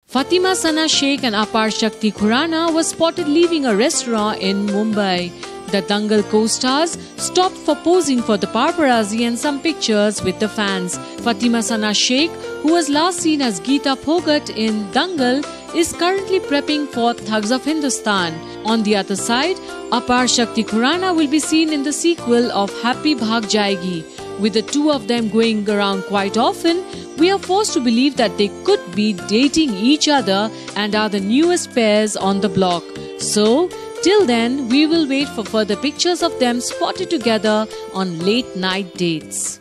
Fatima Shaikh and Aparshakti Khurana were spotted leaving a restaurant in Mumbai. The Dangal co-stars stopped for posing for the paparazzi and some pictures with the fans. Fatima Shaikh, who was last seen as Geeta Phogat in Dangal, is currently prepping for Thugs of Hindustan. On the other side, Aparshakti Khurana will be seen in the sequel of Happy Bhag Jayegi. With the two of them going around quite often, we are forced to believe that they could be dating each other and are the newest pairs on the block. So, till then, we will wait for further pictures of them spotted together on late night dates.